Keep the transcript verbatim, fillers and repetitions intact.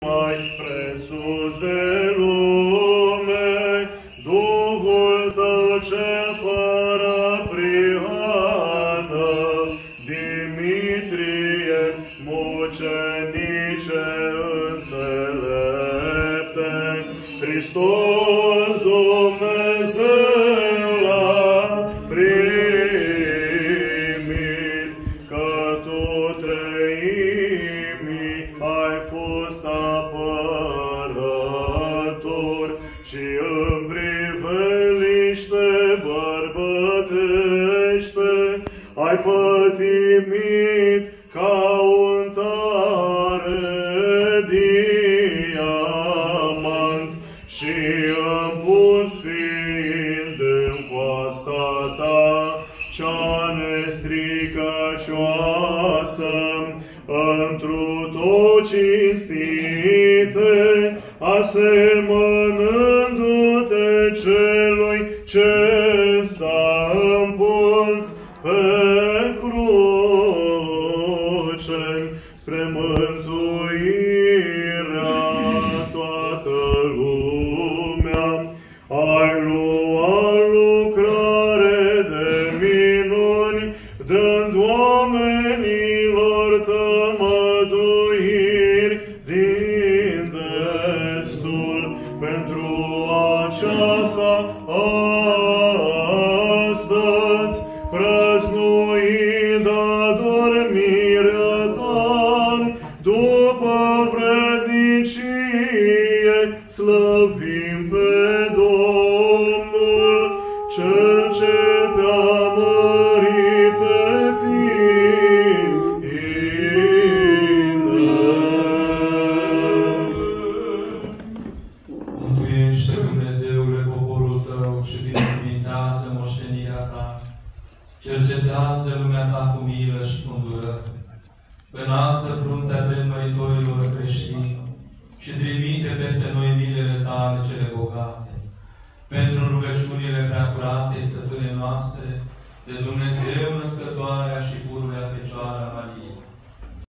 mai presus de lume, Duhul Tău cel fără prihană, Dimitrie, mucenice înțelepte, Hristos Dumnezeu l-a primit, că Tu treimii ai fost apărător și în priveliște bărbătește ai pătimit ca un tare diamant și împus fiind în coasta Ta cea nestricăcioasă, întru tot cinstite, asemănându-Te celui ce s-a împus pe cruce, spre mântuirea toată lumea, ai luat lucrare de minuni, dând oamenilor tămăduiri din destul. Pentru aceasta astăzi, prăznuind adormirea Ta, după vrednicie slăvim pe Domnul, Cel ce Te-a mărit pe Tine. Mântuiește, Dumnezeule, poporul Tău și binecuvintează moștenirea Ta. Cercetează lumea Ta cu milă și cu îndurare. Înalță fruntea drenmăritorilor creștini și trimite peste noi milele Tale cele bogate. Pentru rugăciunile preacurate, stăpâne noastre, de Dumnezeu născătoarea și pururea Fecioara Marie,